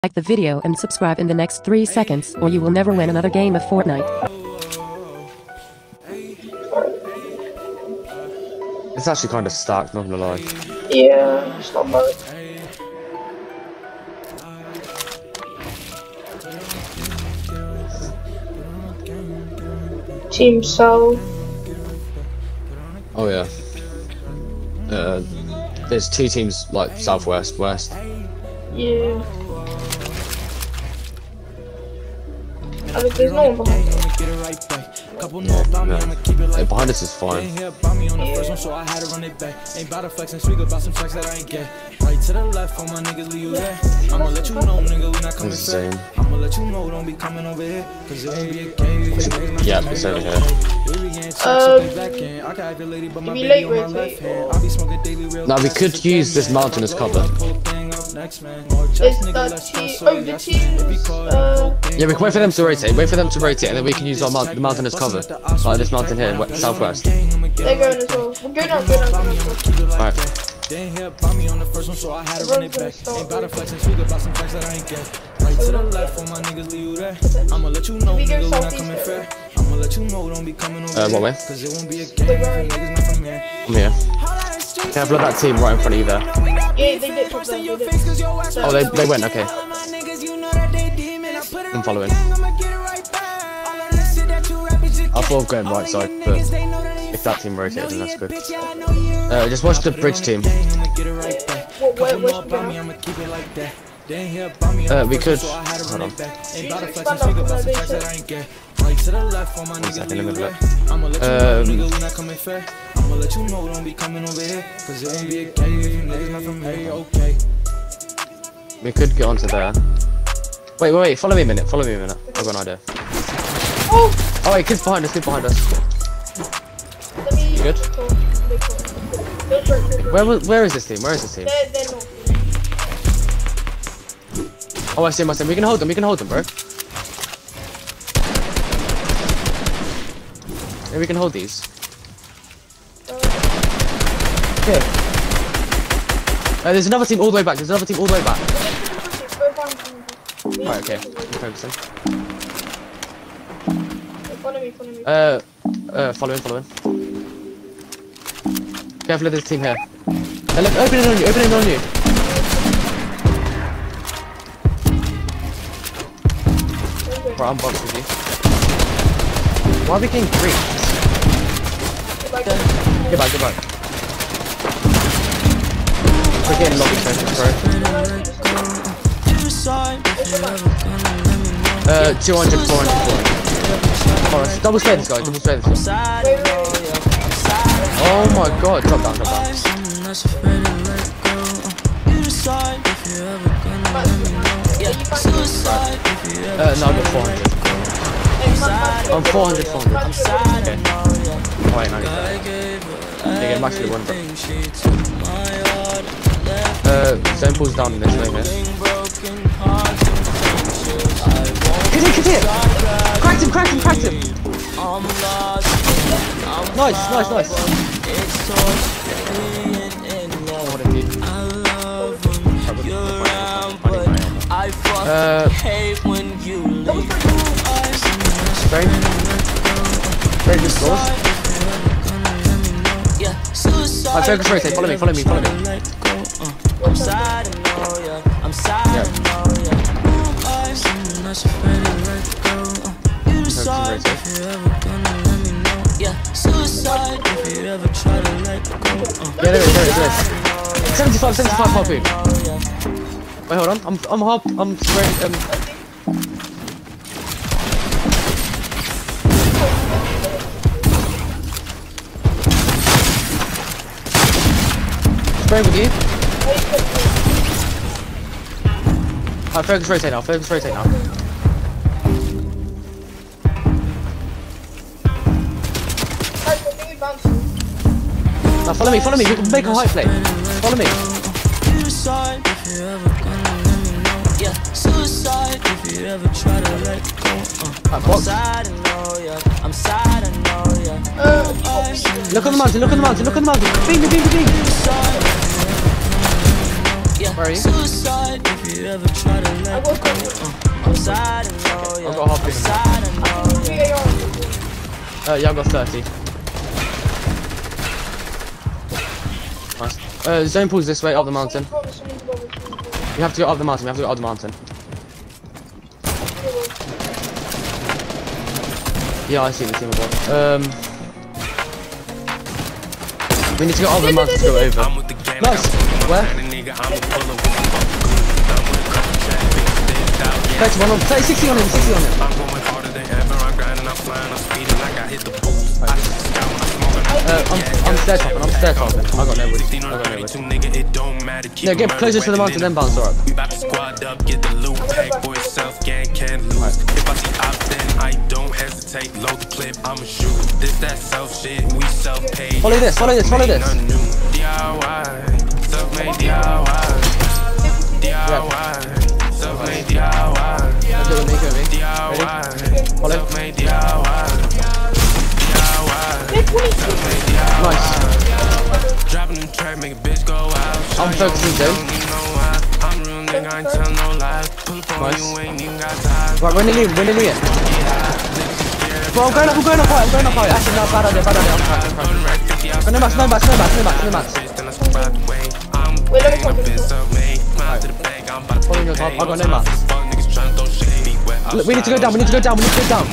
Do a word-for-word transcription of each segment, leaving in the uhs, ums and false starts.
Like the video and subscribe in the next three seconds or you will never win another game of Fortnite. It's actually kind of stacked, not gonna lie. Yeah, it's not bad. Team Soul. Oh yeah. Uh, there's two teams like southwest, west. Yeah. I think there's no one behind us. Yeah, no. Hey, behind us is fine. Yeah. Insane. Yeah, it's over here. Um, if you late rotate. Now we could use this mountain as cover. There's that team. Oh, the teams. Uh, Yeah, we can wait for them to rotate. Wait for them to rotate, and then we can use our mount the mountain as cover. Like this mountain here, west, southwest. they're going as well. We'll go down, go down, go down. Alright. Everyone's gonna start Uh, what way? I'm here. Careful of that team right in front of you there. Yeah, they did. They did. Oh, they, they went, okay. I'm following. I thought of going right side, but if that team rotated, then that's good. Uh, just watch the bridge team. What, where, where should we go? Uh, we could. Hold on. One second, let me look. Um, we could get onto there. Wait, wait, wait, follow me a minute, follow me a minute. I've got an idea. Oh! Oh wait, kids behind us, kids behind us. Let me You good? Where, Where, was- where is this team? Where is this team? they're, they're not. Oh, I see him, I see him. We can hold them, we can hold them, bro. Yeah, we can hold these. Okay. Uh, there's another team all the way back, there's another team all the way back. Right, okay. I'm focusing. Follow me, follow me. Uh, uh, following, following. Careful of this team here. Uh, look, open it on you, open it on you. Right, I'm boxed with you. Why are we getting creeped? Get back, get back. We're getting lobby sessions, bro. Uh, two hundred, four hundred, four hundred. Alright, double spray this guy, double spray this guy. Oh my god, drop down, drop down. Uh, no, I've got four hundred. I'm four hundred, four hundred. Okay. Oh wait, no, I need that. Yeah, I'm actually one, bro. Uh, zone pulls down in this way here. Get it, get it! Cracked him, cracked him, cracked him! Nice, nice, nice. Uh, very, very good scores. Alright, focus rotate, follow me, follow me, follow me. I'm sad, I know, yeah. I'm sad, I know, yeah. You decide if you ever gonna let me know. Yeah, suicide if you ever try to let go. Yeah, there it is, there it is, there it is. seventy-five, seventy-five harpoon. Wait, hold on, I'm, I'm harp, I'm spraying, um... spraying with you. Alright, focus rotate now, focus rotate now. Now follow me, follow me, we can make a high play. Follow me. Suicide if you ever gonna let me know. Yeah, suicide if you ever try to let go. Uh, I'm sad, I know, yeah. I'm sad, I know, yeah. Look on the mountain, look on the mountain, look on the mountain. Bing, bing, bing, bing. Yeah, yeah. Where are you? Suicide if you ever try to let go. Uh, I'm sad and know, yeah. I've got a half I'm sad and know, yeah. Uh, yeah, I've got thirty. Nice. Uh, zone pulls this way, up the mountain. You have to go up the mountain, we have to go up the mountain. Yeah, I see the team above. Um, we need to go up the mountain to go over. Nice! Where? thirty-one on, thirty, sixty on him, sixty on him. Uh, I'm, I'm stair topping, I'm stair topping. I got no wood. I got no wood. No, get closer to the mountain, then bounce, alright. Right. Follow this, follow this, follow this. Yeah. Go with me, go with me. Ready? Follow. Nice. I'm focusing too. Nice. Right, we're nearly in, we're nearly in. Bro, I'm going up, I'm going up high, I'm going up high. Actually, no, bad idea, bad idea. I'm trying, I'm trying. No max, no max, no max, no max, no max. Wait, let me talk to you. Right. Following your top, I got no max. Look, we need to go down, we need to go down, we need to go down.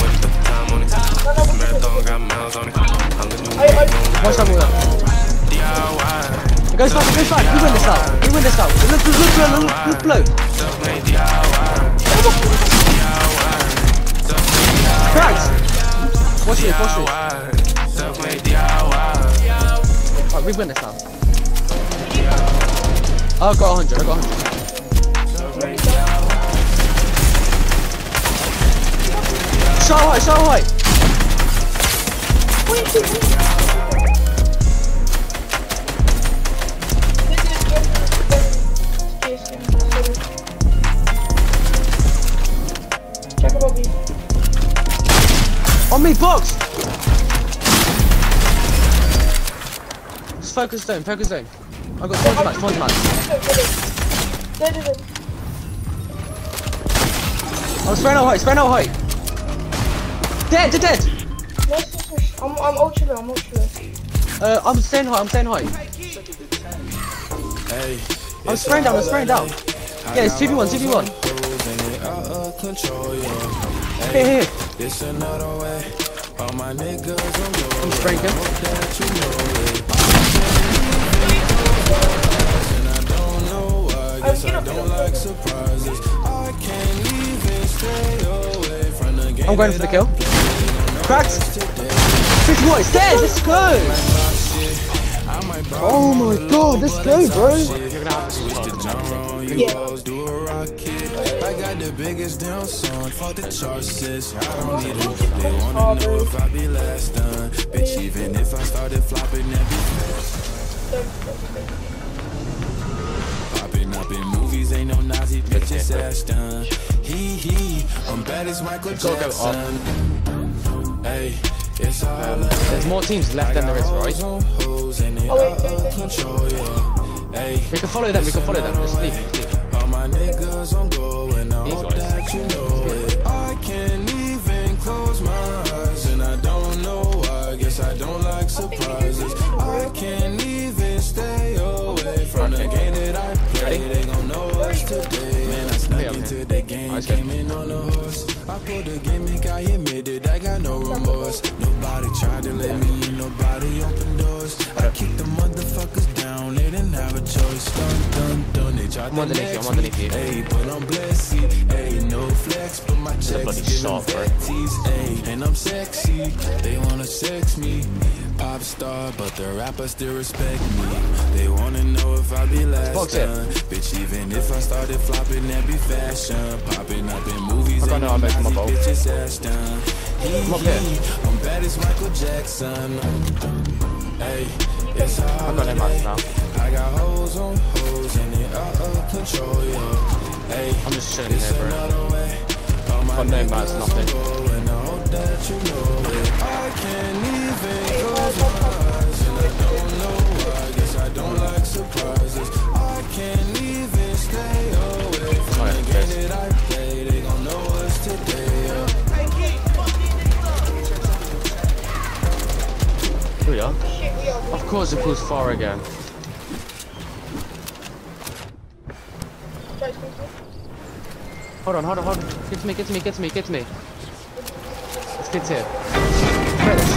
Watch that move. It goes fast, it goes fast. We win this out. We win this out. Look, look, look, look, look, look below. Cracked. Watch this, watch this. Right, we win this out. Oh, I've got one hundred, I've got one hundred. So high, so high. Check above me. On me, box! Just focus zone, focus zone. I've got twenty match, twenty match. Dead, dead, dead. I'm spraying out height, spraying out height. Dead, dead, dead! Nice, nice, nice. I'm, I'm ultra low, I'm ultra low. Uh, I'm staying high, I'm staying high. I'm spraying down, I'm spraying down. Yeah, it's two v one, two v one. Here, here. I'm spraying him. I'm going for the kill. Cracked! fifty-one, it's dead! Let's go! Oh my god, let's go, bro! Yeah. I got the biggest down song, fuck the charts, I don't need them. They wanna know if I be last done. Bitch, even if I started flopping, that'd be fast. Popping up in movies, ain't no Nazi bitches ass done. Hee hee, I'm bad as Michael Jackson. Hey, it's all There's more teams left than there is, right? Oh, wait, wait, We can follow them, we can follow them. Just leave, leave. my niggas on go and I hope that you know it. I can't even close my eyes and I don't know why. Guess I don't like surprises. I can't even stay away from the game that I play. They gon' know us today. Man, I snuck into the game, came in on a horse. I pulled the gimmick, I admitted I got no remorse. Nobody tried to let me in, nobody opened doors. I kicked the motherfuckers down, they didn't have a choice. Dun dun dun, they tried I'm underneath you, I'm underneath you. Hey, but I'm blessed, hey, no flex, but my checks give them fatties, hey, and I'm sexy, they wanna sex me, pop star, but the rappers still respect me, they wanna know if I be last done, bitch, even if I started flopping, that be fashion, popping up in movies, ain't no Nazi bitches ass done, I'm bad as Michael Jackson, hey, it's all I'm not now. I got hoes on hoes and they out of control, yeah. Hey, I'm just chilling here, bro. Got no mats, nothing. And I hope that you know it. I can't even close my eyes and I don't know why. Guess I don't like surprises. I can't even Obstacles far again. Hold on, hold on, hold on. Get to me, get to me, get to me, get to me. Let's get here. Try this.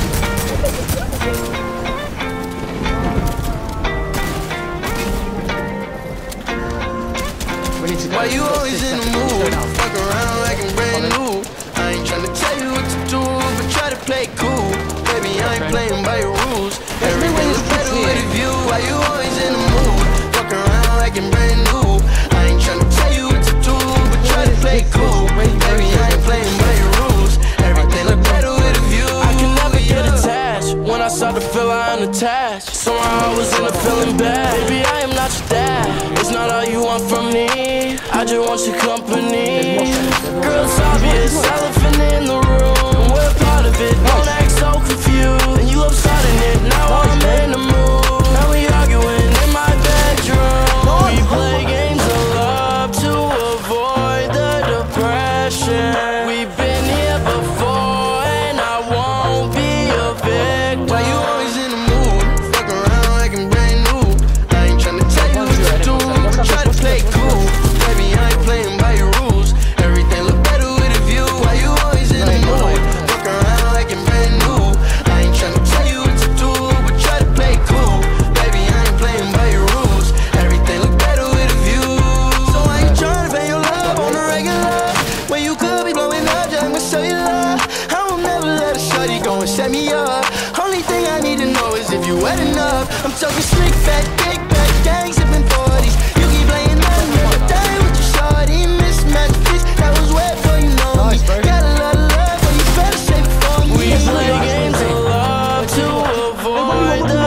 We need to go. Why you always in the mood? Fuck around like I'm brand new. I ain't tryna tell you what to do, but try to play cool. Baby, I ain't playing by your rules. Everything is better with a view. Why you always in the mood? Fuck around like I'm brand new. I ain't tryna tell you what to do, but try to play cool. Baby, I ain't playing by your rules. Everything look better with a view. I can never get attached. When I start to feel I am attached, somehow I was in a feeling bad. Baby, I am not your dad. It's not all you want from me. I just want your company. Girl, it's obvious, elephant in the room. We're part of it, don't act so confused. And you love starting it, now I'm in the mood. Now we arguing in my bedroom. We play games of love to avoid the depression. We've been here before and I won't be a victim. Why you always in the mood? Fuck around like I'm brand new. I ain't tryna tell you what to do, but try to play cool. Baby, I ain't playing by your rules. Everything look better with a view. Why you always in the mood? Fuck around like I'm brand new. I ain't tryna tell you what to do, but try to play cool. Baby, I ain't playing by your rules. Everything look better with a view. So I ain't tryna pay your love on the regular. When you could be blowing up, just I'ma show you love. I won't never let a shorty go and set me up. Only thing I need to know is if you wet enough. I'm talking slick, fat, big back, gang sipping forties. You keep playing nothing every day with your shorty. Mismatch fish, that was wet before you know me. Got a lot of love, but you better save it for me. We play games of love to avoid the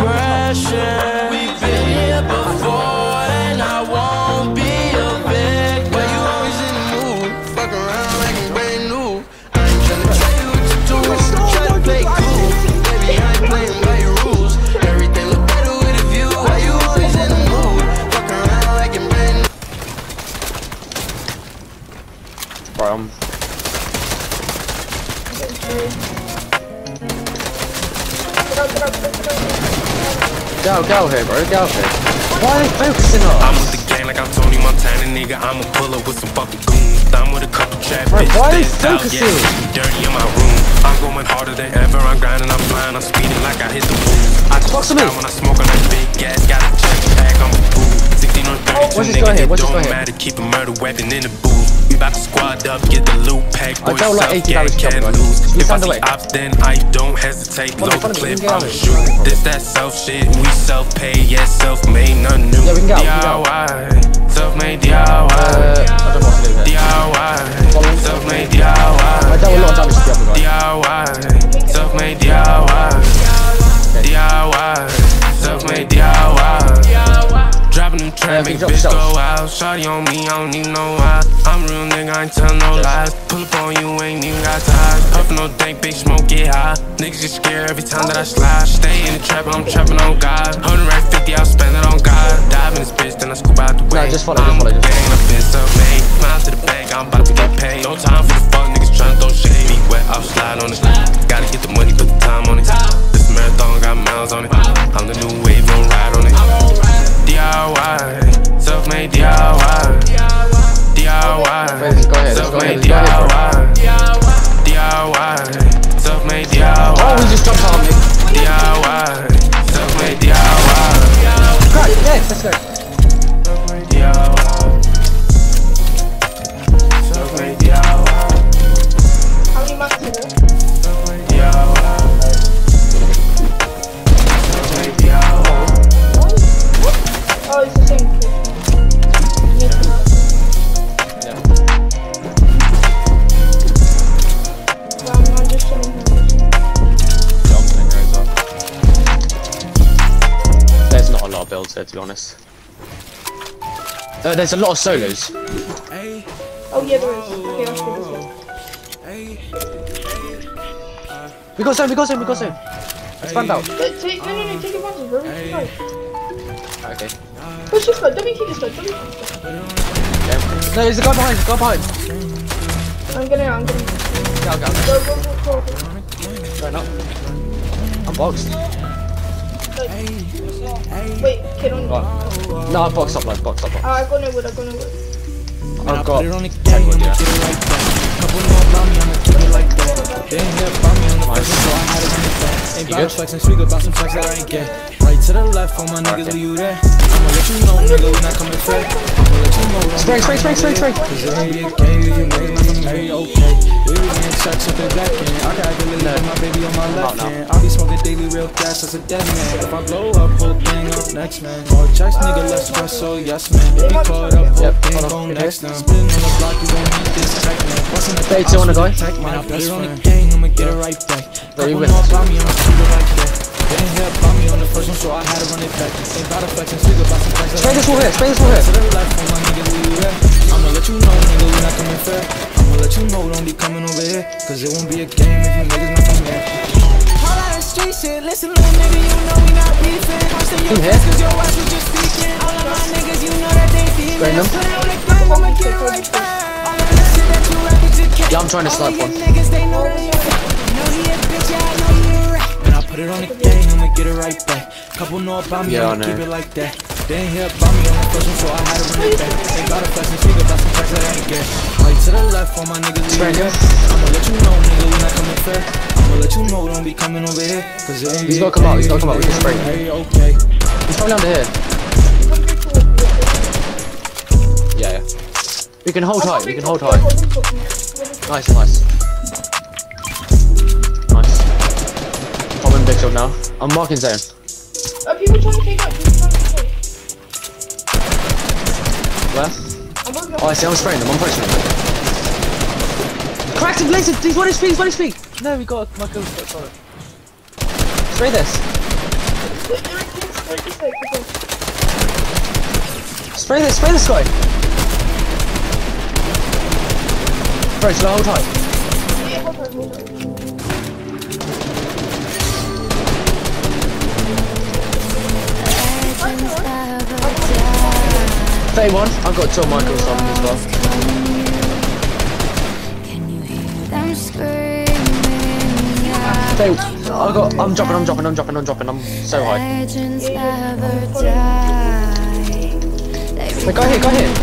depression. We've been here before and I won't be a victim. Why you always in the mood? Fuck around like I'm brand new. I ain't tryna tell you what to do, try to play cool. Baby, I ain't playing by your rules. Everything look better with a view. Why you always in the mood? Fuck around like I'm brand new. Right, um, go, go here, bro, go here. Why are they focusing on I'm us? with the gang like I'm Tony Montana, nigga. I'ma pull up with some fucking goons. I'm with a couple trap Bro, bitches why are they that's out, focusing? yeah, dirty in my room. I'm going harder than ever. I'm grinding, I'm flying, I'm speeding like I hit the moon. I What's talk the out move? when I smoke on that big gas. Got a check bag, I'm a fool. sixteen on thirty-two, What's this guy nigga. here? It What's this guy don't here? matter. Keep a murder weapon in the booth. We about to squad up, get the loot pack. I Boys don't like self eighty gang dollars can't job, guys. lose. We If I found a see way. ops, then I don't hesitate. Follow me, Load follow the me, we clip, can get out I'ma of it. shoot. This that self shit, we self-paid, yes, self-made, nothing new. Yeah, we can go, we D can go. I Y, self-made D I Y. Uh, I don't know what to do here. D I Y, self-made D I I Y. dealt with a lot of damage to the other D guy. I Y, self-made D I Y. D I Y, self-made D I Y. Dropping them trap, Yeah, make drop bitch yourself. go out. Shawty on me, I don't even know why. I'm a real nigga, I ain't tell no lies. Pull up on you, ain't even got ties. Puffin' no dank, big smoke, get high. Niggas get scared every time that I slide. Stay in the trap, I'm trapping on God. Hundred rack fifty, I'll spend it on God. Dive in this bitch, then I scoop out the way. No, just follow, just I'm follow, with just the gang, I've been self-made. Smile to the bank, I'm about to get paid. No time for the fuck niggas tryna throw shade. Be wet, I'll slide on it. Gotta get the money, put the time on it. This marathon got miles on it. I'm the new wave, don't ride on it. D I Y, self-made D I Y. D I Y, Wait, go ahead, let's go ahead, self-made let's D go I ahead, Y. D I Y, self-made D I Y. Oh, we just jumped on me. D I Y, self-made D I Y. Right, yes, let's go. Self-made D I Y. Self-made D I Y. How many months ago? Self-made D I Y. Self-made D I Y. Oh, it's the same kid. Yeah. So I'm, I'm just showing him. There's not a lot of builds there, to be honest. Uh, there's a lot of solos. Oh yeah, there is. Okay, I'll show this one. We got zone, we got zone, we got zone. Let's find out. Take, take, no, no, no, take advantage, bro. Hey. Okay. Push this guy, W kick this guy, W kick this guy. Okay. No, there's a guy behind, there's a guy behind. I'm gonna, I'm gonna. Go, go, Go, go, go, go. go. Going up. I'm boxed. Uh, Wait, kid on. Right. No, box up, like box up. Box. Uh, I got no wood. I got no wood. I've got ten wood, yeah. You good? Right to the left for my niggas, leave you there. I'ma let you know, nigga, when I come in fair. I'ma let you know. Spray, spray, spray, spray, spray. Cause it ain't be a game if you niggas not gonna marry, okay. We be getting shots up the back end. I got to leave with my baby on my left hand. I'll be smoking daily real fast as a dead man. If I blow up, whole thing up next, man. More checks, nigga, let's press, so yes, man. If you caught up, whole thing go next, man. Spinning on the block, you gon' need this tech, man. Bustin' the face, you wanna go? Man, I put it on the gang, I'ma get it right back. Couple more about me, I'ma keep it like that. They didn't hear about me on the first one, so I had to run it back. Ain't about to flex and speak about some flex. Spray this one here, spray this one here. To the left for my niggas, leave you there. I'ma let you know, nigga, we not coming fair. I'ma let you know, don't be coming over here. Cause it won't be a game if you niggas not coming here. All out of street shit, listen little nigga, you know we not beefing. I'm saying your ass cause your ass was just speaking. All of my niggas, you know that they demons. Put it on the gang, I'ma get it right back. All of the shit that you rap with your kid. Yeah, I'm trying to slap one. Niggas, they know that you know he a bitch, yeah, I know you a rat. When I put it on the gang, I'ma get it right back. Couple know about me, I'ma keep it like that. They ain't hear about me on the first one, so I had to run it back. Ain't got a flex and speak about some facts that I ain't get. Right to the left for my niggas, leave you. I'ma let you know, nigga, we not coming fair. I'ma let you know, don't be coming over here. Cause it ain't. He's gonna come out, he's gonna come out, we can spray him. Okay. He's probably under here. Yeah, yeah. We can hold tight, we can hold tight. Nice, nice. Nice. Popping big shot now. I'm marking zone. Are people trying to take out? People trying to take. Where? Oh, I see, I'm spraying them, I'm pushing them. Cracked him, laser! He's one H P, he's one H P! No, we got my ghost got solid. Spray this. Spray this, spray this guy! Bro, should I hold tight? Yeah, hold on, hold on. thirty-one, I've got two Michaels on me as well. thirty, I got, I'm dropping, I'm dropping, I'm dropping, I'm dropping, I'm so high. Wait, go here, go here.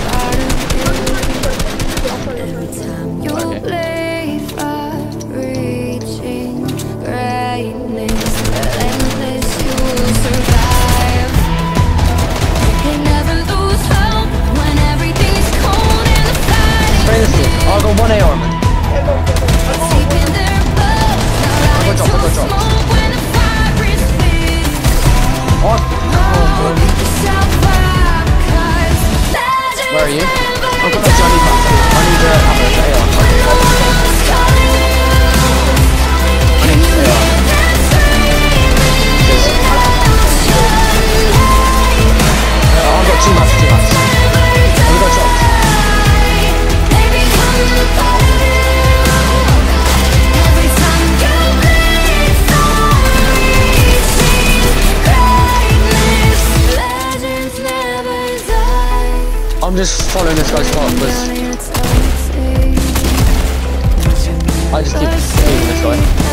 Okay. I'll go one A R, man. I'll go drop, I'll go drop. Oh, where are you? I've got that Johnny back. I need to have an A R. I need an A R. Yeah, I've got two maps, two maps. I'll go drop. I'm just following this guy's path because I just keep leaving this guy.